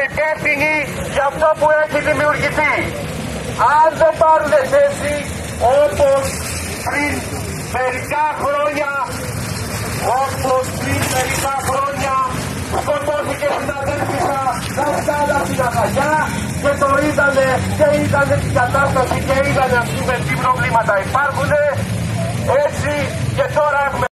υπεύθυνοι για αυτό που έχει δημιουργηθεί. Αν δεν πάρουν θέση όπως πριν μερικά χρόνια, σκοτώθηκε συναδέλφισσα δασκάλα στην Αχαγιά και το είδανε και είδανε την κατάσταση και είδανε ας πούμε τι προβλήματα υπάρχουν. Έτσι και τώρα έχουμε